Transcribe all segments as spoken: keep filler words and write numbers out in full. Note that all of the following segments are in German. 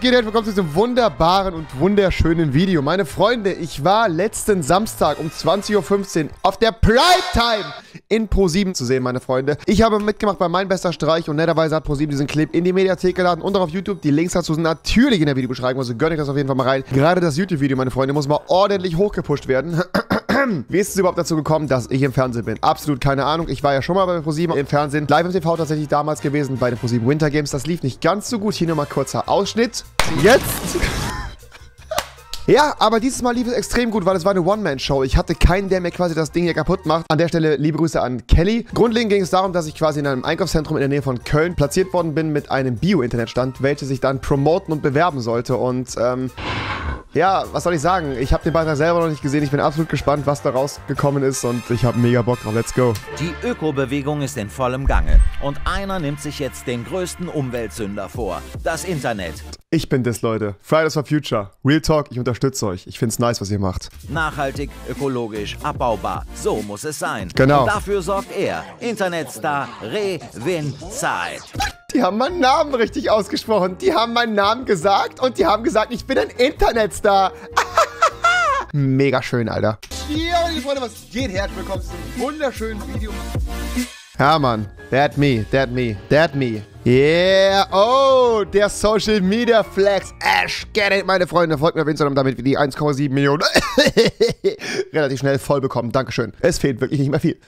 geht, herzlich willkommen zu diesem wunderbaren und wunderschönen Video. Meine Freunde, ich war letzten Samstag um zwanzig Uhr fünfzehn auf der Primetime in Pro sieben zu sehen, meine Freunde. Ich habe mitgemacht bei Mein Bester Streich und netterweise hat Pro sieben diesen Clip in die Mediathek geladen und auch auf YouTube. Die Links dazu sind natürlich in der Videobeschreibung, also gönnt euch das auf jeden Fall mal rein. Gerade das YouTube-Video, meine Freunde, muss mal ordentlich hochgepusht werden. Wie ist es überhaupt dazu gekommen, dass ich im Fernsehen bin? Absolut keine Ahnung. Ich war ja schon mal bei Pro sieben im Fernsehen. Live im T V tatsächlich damals gewesen, bei den Pro sieben Winter Games. Das lief nicht ganz so gut. Hier nochmal kurzer Ausschnitt. Jetzt... Ja, aber dieses Mal lief es extrem gut, weil es war eine One-Man-Show. Ich hatte keinen, der mir quasi das Ding hier kaputt macht. An der Stelle liebe Grüße an Kelly. Grundlegend ging es darum, dass ich quasi in einem Einkaufszentrum in der Nähe von Köln platziert worden bin mit einem Bio-Internetstand, welches ich dann promoten und bewerben sollte. Und, ähm... ja, was soll ich sagen? Ich habe den Beitrag selber noch nicht gesehen. Ich bin absolut gespannt, was da rausgekommen ist und ich habe mega Bock drauf. Let's go. Die Ökobewegung ist in vollem Gange und einer nimmt sich jetzt den größten Umweltsünder vor. Das Internet. Ich bin das, Leute. Fridays for Future. Real Talk, ich unterstütze euch. Ich find's nice, was ihr macht. Nachhaltig, ökologisch, abbaubar. So muss es sein. Genau. Und dafür sorgt er. Internetstar Rewinzeit. Die haben meinen Namen richtig ausgesprochen. Die haben meinen Namen gesagt und die haben gesagt, ich bin ein Internetstar. Mega schön, Alter. Ja, meine Freunde, was geht? Herzlich willkommen zu diesem wunderschönen Video. Ja, Mann. That me, that me, that me. Yeah, oh, der Social Media Flex. Ash, get it, meine Freunde. Folgt mir auf Instagram, damit wir die eins Komma sieben Millionen relativ schnell voll bekommen. Dankeschön. Es fehlt wirklich nicht mehr viel.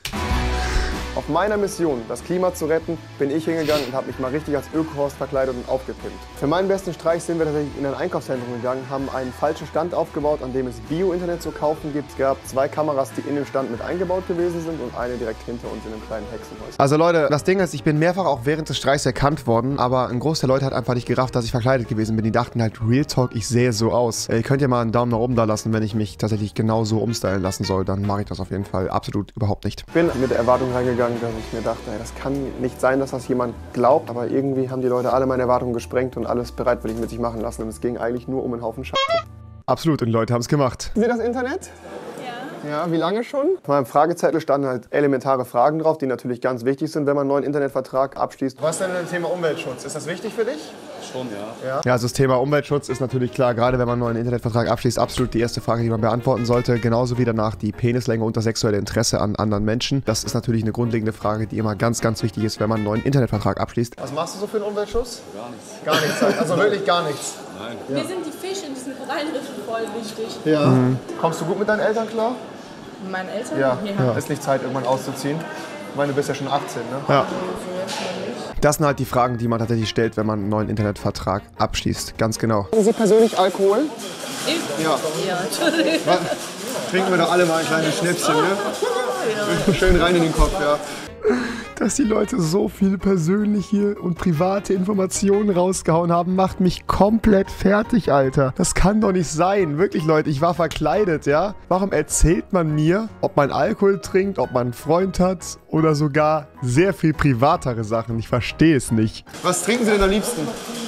Auf meiner Mission, das Klima zu retten, bin ich hingegangen und habe mich mal richtig als Öko-Horst verkleidet und aufgepimpt. Für meinen besten Streich sind wir tatsächlich in ein Einkaufszentrum gegangen, haben einen falschen Stand aufgebaut, an dem es Bio-Internet zu kaufen gibt. Es gab zwei Kameras, die in dem Stand mit eingebaut gewesen sind und eine direkt hinter uns in einem kleinen Hexenhäuschen. Also Leute, das Ding ist, ich bin mehrfach auch während des Streichs erkannt worden, aber ein Großteil der Leute hat einfach nicht gerafft, dass ich verkleidet gewesen bin. Die dachten halt, Real Talk, ich sehe so aus. Ihr könnt ja mal einen Daumen nach oben da lassen, wenn ich mich tatsächlich genau so umstylen lassen soll, dann mache ich das auf jeden Fall absolut überhaupt nicht. Ich bin mit der Erwartung reingegangen, dass ich mir dachte, das kann nicht sein, dass das jemand glaubt, aber irgendwie haben die Leute alle meine Erwartungen gesprengt und alles bereitwillig mit sich machen lassen und es ging eigentlich nur um einen Haufen Scheiße. Absolut, und die Leute haben es gemacht. Seht ihr das Internet? Ja. Ja, wie lange schon? Auf meinem Fragezettel standen halt elementare Fragen drauf, die natürlich ganz wichtig sind, wenn man einen neuen Internetvertrag abschließt. Was ist denn das Thema Umweltschutz? Ist das wichtig für dich? Schon, ja. Ja, ja, also das Thema Umweltschutz ist natürlich klar, gerade wenn man einen neuen Internetvertrag abschließt, absolut die erste Frage, die man beantworten sollte. Genauso wie danach die Penislänge und das sexuelle Interesse an anderen Menschen. Das ist natürlich eine grundlegende Frage, die immer ganz, ganz wichtig ist, wenn man einen neuen Internetvertrag abschließt. Was machst du so für einen Umweltschutz? Gar nichts. Gar nichts, also wirklich gar nichts? Nein. Ja. Wir sind die Fische in diesen Korallenriffen voll wichtig. Ja. Mhm. Kommst du gut mit deinen Eltern klar? Meine Eltern? Ja. Ja. Ist nicht Zeit, irgendwann auszuziehen? Ich meine, du bist ja schon achtzehn, ne? Ja. Das sind halt die Fragen, die man tatsächlich stellt, wenn man einen neuen Internetvertrag abschließt. Ganz genau. Trinken Sie persönlich Alkohol? Ich? Ja. Ja, natürlich. Trinken wir doch alle mal ein kleines Schnäpschen, ne? Ja. Schön rein in den Kopf, ja. Dass die Leute so viele persönliche und private Informationen rausgehauen haben, macht mich komplett fertig, Alter. Das kann doch nicht sein. Wirklich, Leute, ich war verkleidet, ja? Warum erzählt man mir, ob man Alkohol trinkt, ob man einen Freund hat oder sogar sehr viel privatere Sachen? Ich verstehe es nicht. Was trinken Sie denn am liebsten?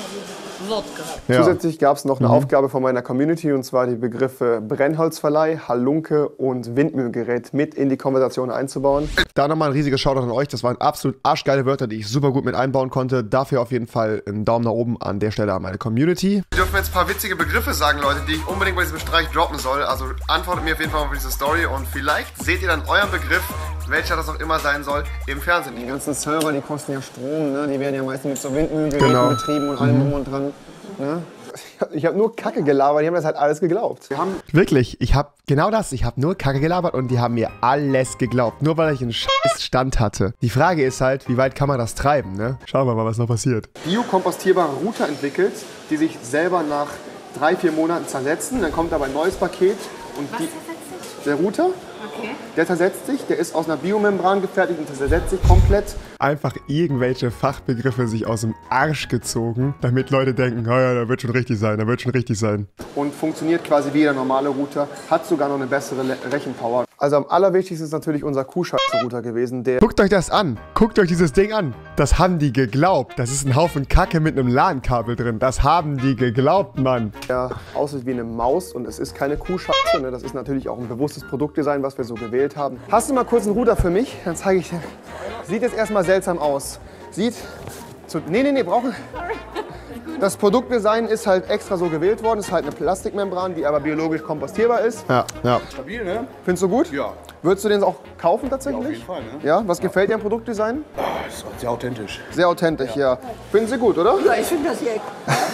Wodka. Ja. Zusätzlich gab es noch eine mhm. Aufgabe von meiner Community, und zwar die Begriffe Brennholzverleih, Halunke und Windmühlengerät mit in die Konversation einzubauen. Da nochmal ein riesiges Shoutout an euch. Das waren absolut arschgeile Wörter, die ich super gut mit einbauen konnte. Dafür auf jeden Fall einen Daumen nach oben an der Stelle an meine Community. Wir dürfen jetzt ein paar witzige Begriffe sagen, Leute, die ich unbedingt bei diesem Streich droppen soll. Also antwortet mir auf jeden Fall mal für diese Story und vielleicht seht ihr dann euren Begriff, welcher das auch immer sein soll, im Fernsehen. Die ganzen Server, die kosten ja Strom, ne? Die werden ja meistens mit so Windmühlengeräten genau. betrieben und allem drum und dran. Ne? Ich habe nur Kacke gelabert, die haben das halt alles geglaubt. Wir haben Wirklich, ich habe genau das, ich habe nur Kacke gelabert und die haben mir alles geglaubt, nur weil ich einen scheiß Stand hatte. Die Frage ist halt, wie weit kann man das treiben, ne? Schauen wir mal, was noch passiert. Biokompostierbare Router entwickelt, die sich selber nach drei, vier Monaten zersetzen, dann kommt aber ein neues Paket und was die... zersetzt sich? Der Router? Okay. Der zersetzt sich, der ist aus einer Biomembran gefertigt und der zersetzt sich komplett. Einfach irgendwelche Fachbegriffe sich aus dem Arsch gezogen, damit Leute denken, oh ja, da wird schon richtig sein, da wird schon richtig sein. Und funktioniert quasi wie jeder normale Router, hat sogar noch eine bessere Le Rechenpower. Also am allerwichtigsten ist natürlich unser Kuhscheiß-Router gewesen, der... Guckt euch das an, guckt euch dieses Ding an. Das haben die geglaubt, das ist ein Haufen Kacke mit einem LAN-Kabel drin. Das haben die geglaubt, Mann. Der aussieht wie eine Maus und es ist keine Kuhscheiße, ne? Das ist natürlich auch ein bewusstes Produktdesign, was wir so gewählt haben. Hast du mal kurz einen Router für mich? Dann zeige ich dir. Sieht jetzt erstmal seltsam aus. Sieht... Zu, nee, nee, nee, brauchen... Das Produktdesign ist halt extra so gewählt worden. Ist halt eine Plastikmembran, die aber biologisch kompostierbar ist. Ja, ja. Stabil, ne? Findest du gut? Ja. Würdest du den auch kaufen tatsächlich? Ja, auf jeden Fall, ne? Ja, was gefällt dir am Produktdesign? Oh, ist sehr authentisch. Sehr authentisch, ja. ja. Finden Sie gut, oder? Ja, ich finde das hier.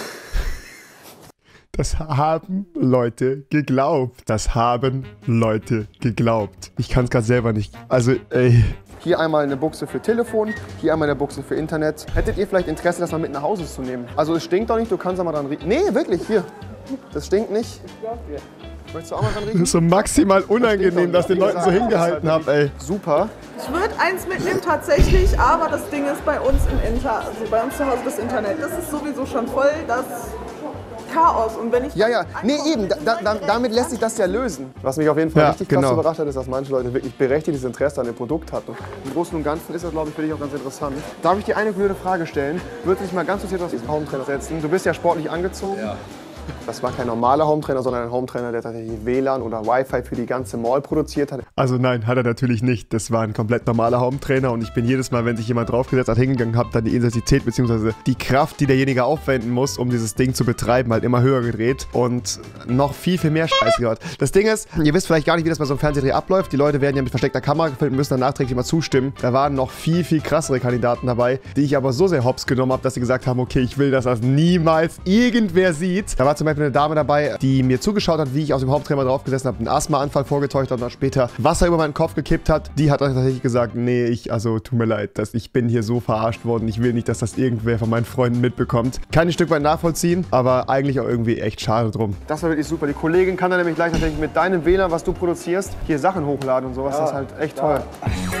Das haben Leute geglaubt. Das haben Leute geglaubt. Ich kann es gerade selber nicht. Also, ey. Hier einmal eine Buchse für Telefon, hier einmal eine Buchse für Internet. Hättet ihr vielleicht Interesse, das mal mit nach Hause zu nehmen? Also es stinkt doch nicht, du kannst da mal dran riechen. Nee, wirklich, hier. Das stinkt nicht. Möchtest du auch mal dran riechen? Das ist so maximal unangenehm, dass ich den Leuten so hingehalten habe, ey. Super. Ich würde eins mitnehmen tatsächlich, aber das Ding ist bei uns im Inter, also bei uns zu Hause das Internet. Das ist sowieso schon voll, das Chaos. Und wenn ich ja, ja, nee, eben, da, da, damit lässt sich das ja lösen. Was mich auf jeden Fall ja, richtig krass genau. überrascht hat, ist, dass manche Leute wirklich berechtigtes Interesse an dem Produkt hatten. Im Großen und Ganzen ist das, glaube ich, für dich auch ganz interessant. Darf ich dir eine blöde Frage stellen? Würdest du dich mal ganz kurz auf diesen Home-Trainer setzen? Du bist ja sportlich angezogen. Ja. Das war kein normaler Home-Trainer, sondern ein Home-Trainer, der tatsächlich W L A N oder Wi-Fi für die ganze Mall produziert hat. Also nein, hat er natürlich nicht. Das war ein komplett normaler Home-Trainer und ich bin jedes Mal, wenn sich jemand draufgesetzt hat, hingegangen, habe dann die Intensität bzw. die Kraft, die derjenige aufwenden muss, um dieses Ding zu betreiben, halt immer höher gedreht und noch viel, viel mehr Scheiß gehört. Das Ding ist, ihr wisst vielleicht gar nicht, wie das bei so einem Fernsehdreh abläuft. Die Leute werden ja mit versteckter Kamera gefilmt und müssen dann nachträglich immer zustimmen. Da waren noch viel, viel krassere Kandidaten dabei, die ich aber so sehr hops genommen habe, dass sie gesagt haben, okay, ich will, dass das niemals irgendwer sieht. Da war zum Beispiel eine Dame dabei, die mir zugeschaut hat, wie ich aus dem Haupttrainer draufgesessen habe, einen Asthmaanfall vorgetäuscht habe und dann später Wasser über meinen Kopf gekippt hat. Die hat dann tatsächlich gesagt, nee, ich, also tut mir leid, dass ich bin hier so verarscht worden. Ich will nicht, dass das irgendwer von meinen Freunden mitbekommt. Kann ein Stück weit nachvollziehen, aber eigentlich auch irgendwie echt schade drum. Das war wirklich super. Die Kollegin kann dann nämlich gleich natürlich mit deinem W L A N, was du produzierst, hier Sachen hochladen und sowas. Ja, das ist halt echt ja. toll.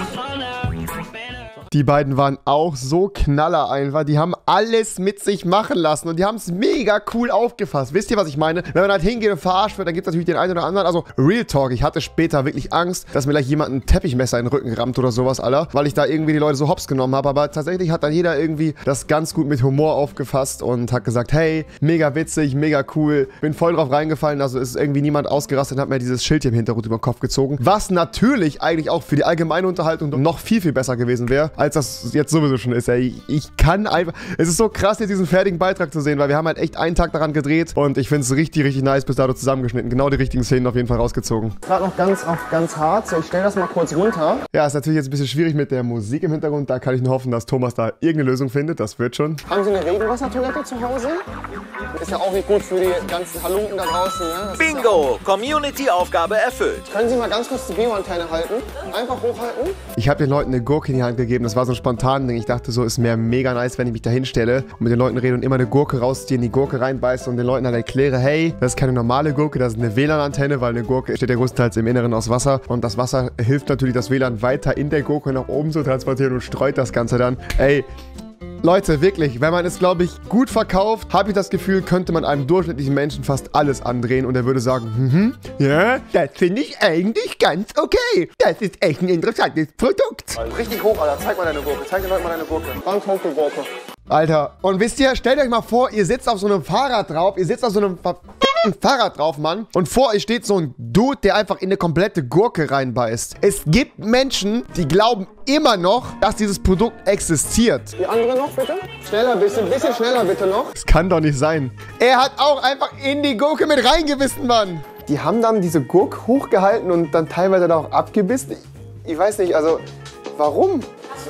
Die beiden waren auch so Knaller einfach. Die haben alles mit sich machen lassen und die haben es mega cool aufgefasst. Wisst ihr, was ich meine? Wenn man halt hingeht und verarscht wird, dann gibt es natürlich den einen oder anderen. Also Real Talk, ich hatte später wirklich Angst, dass mir gleich jemand ein Teppichmesser in den Rücken rammt oder sowas, Alter. Weil ich da irgendwie die Leute so hops genommen habe. Aber tatsächlich hat dann jeder irgendwie das ganz gut mit Humor aufgefasst und hat gesagt, hey, mega witzig, mega cool. Bin voll drauf reingefallen. Also ist irgendwie niemand ausgerastet und hat mir dieses Schild hier im Hintergrund über den Kopf gezogen. Was natürlich eigentlich auch für die allgemeine Unterhaltung noch viel, viel besser gewesen wäre, als das jetzt sowieso schon ist. Ey. Ich kann einfach... Es ist so krass, jetzt diesen fertigen Beitrag zu sehen, weil wir haben halt echt einen Tag daran gedreht und ich finde es richtig, richtig nice bis dato zusammengeschnitten. Genau die richtigen Szenen auf jeden Fall rausgezogen. Gerade noch ganz, auch ganz hart. So, ich stelle das mal kurz runter. Ja, ist natürlich jetzt ein bisschen schwierig mit der Musik im Hintergrund. Da kann ich nur hoffen, dass Thomas da irgendeine Lösung findet. Das wird schon. Haben Sie eine Regenwassertoilette zu Hause? Ist ja auch nicht gut für die ganzen Halunken da draußen, ne? Bingo! Ja Community-Aufgabe erfüllt. Können Sie mal ganz kurz die Geoantenne halten? Einfach hochhalten. Ich habe den Leuten eine Gurke in die Hand gegeben. Das war so ein spontanes Ding. Ich dachte so, ist mir mega nice, wenn ich mich da hinstelle und mit den Leuten rede und immer eine Gurke rausziehe, in die Gurke reinbeiße und den Leuten dann erkläre, hey, das ist keine normale Gurke, das ist eine W L A N-Antenne, weil eine Gurke steht ja größtenteils im Inneren aus Wasser und das Wasser hilft natürlich, das W L A N weiter in der Gurke nach oben zu transportieren und streut das Ganze dann. Ey, Leute, wirklich, wenn man es, glaube ich, gut verkauft, habe ich das Gefühl, könnte man einem durchschnittlichen Menschen fast alles andrehen und er würde sagen, mhm, ja, das finde ich eigentlich ganz okay. Das ist echt ein interessantes Produkt. Richtig hoch, Alter. Zeig mal deine Gurke. Zeig den Leuten mal deine Gurke. Ganz hoch die Gurke. Alter, und wisst ihr, stellt euch mal vor, ihr sitzt auf so einem Fahrrad drauf, ihr sitzt auf so einem ein Fahrrad drauf, Mann. Und vor euch steht so ein Dude, der einfach in eine komplette Gurke reinbeißt. Es gibt Menschen, die glauben immer noch, dass dieses Produkt existiert. Die andere noch, bitte? Schneller, ein bisschen, bisschen schneller, bitte noch. Das kann doch nicht sein. Er hat auch einfach in die Gurke mit reingebissen, Mann. Die haben dann diese Gurke hochgehalten und dann teilweise da auch abgebissen. Ich, ich weiß nicht, also, warum?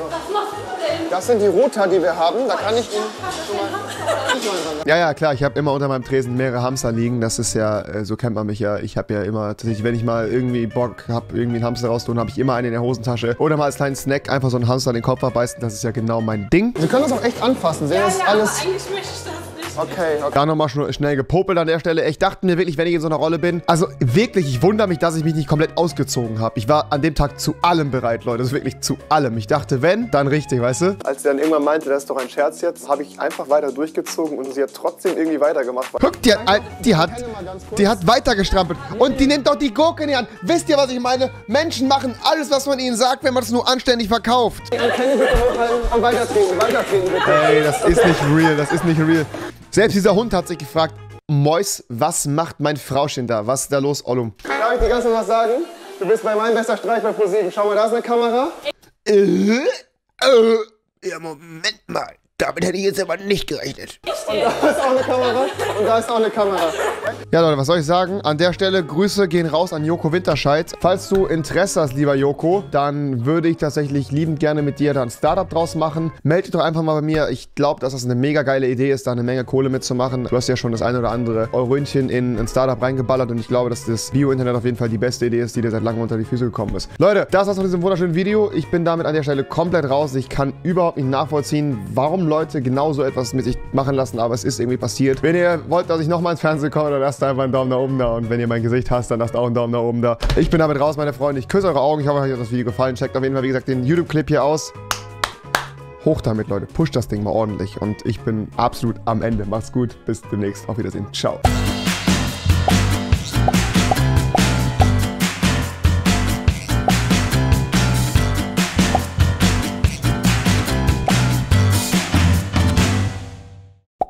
Das sind die Rota, die wir haben. Da kann ich Ihnen schon mal... Ja, ja, klar. Ich habe immer unter meinem Tresen mehrere Hamster liegen. Das ist ja, äh, so kennt man mich ja. Ich habe ja immer, tatsächlich, wenn ich mal irgendwie Bock habe, irgendwie einen Hamster raustun, habe ich immer einen in der Hosentasche. Oder mal als kleinen Snack einfach so einen Hamster in den Kopf abbeißen. Das ist ja genau mein Ding. Sie können das auch echt anfassen. Sehen, ja, das ja, alles... aber eigentlich möchte ich das nicht. Okay, okay. Da nochmal schnell gepopelt an der Stelle. Ich dachte mir wirklich, wenn ich in so einer Rolle bin, also wirklich, ich wundere mich, dass ich mich nicht komplett ausgezogen habe. Ich war an dem Tag zu allem bereit, Leute. Das ist wirklich zu allem. Ich dachte, wenn, dann richtig, weißt du? Als sie dann irgendwann meinte, das ist doch ein Scherz jetzt, habe ich einfach weiter durchgezogen und sie hat trotzdem irgendwie weitergemacht. Guck, die hat, die hat, die hat weitergestrampelt. Und die nimmt doch die Gurke in die Hand. Wisst ihr, was ich meine? Menschen machen alles, was man ihnen sagt, wenn man es nur anständig verkauft. Die Antenne bitte hochhalten und weitertreten, weitertreten bitte. Ey, das ist nicht real, das ist nicht real. Selbst dieser Hund hat sich gefragt, Mois, was macht mein Frauchen da? Was ist da los, Ollum? Darf ich dir ganz noch was sagen? Du bist bei meinem bester Streich bei ProSieben. Schau mal, da ist eine Kamera. Äh, äh, ja, Moment mal. Damit hätte ich jetzt aber nicht gerechnet. Und da ist auch eine Kamera. Und da ist auch eine Kamera. Ja, Leute, was soll ich sagen? An der Stelle, Grüße gehen raus an Joko Winterscheid. Falls du Interesse hast, lieber Joko, dann würde ich tatsächlich liebend gerne mit dir da ein Startup draus machen. Meld dich doch einfach mal bei mir. Ich glaube, dass das eine mega geile Idee ist, da eine Menge Kohle mitzumachen. Du hast ja schon das eine oder andere Eurönchen in ein Startup reingeballert und ich glaube, dass das Bio-Internet auf jeden Fall die beste Idee ist, die dir seit langem unter die Füße gekommen ist. Leute, das war's von diesem wunderschönen Video. Ich bin damit an der Stelle komplett raus. Ich kann überhaupt nicht nachvollziehen, warum Leute genau so etwas mit sich machen lassen, aber es ist irgendwie passiert. Wenn ihr wollt, dass ich nochmal ins Fernsehen komme, dann lasst einfach einen Daumen nach oben da und wenn ihr mein Gesicht hasst, dann lasst auch einen Daumen nach oben da. Ich bin damit raus, meine Freunde. Ich küsse eure Augen. Ich hoffe, euch hat das Video gefallen. Checkt auf jeden Fall, wie gesagt, den YouTube-Clip hier aus. Hoch damit, Leute. Pusht das Ding mal ordentlich und ich bin absolut am Ende. Macht's gut. Bis demnächst. Auf Wiedersehen. Ciao.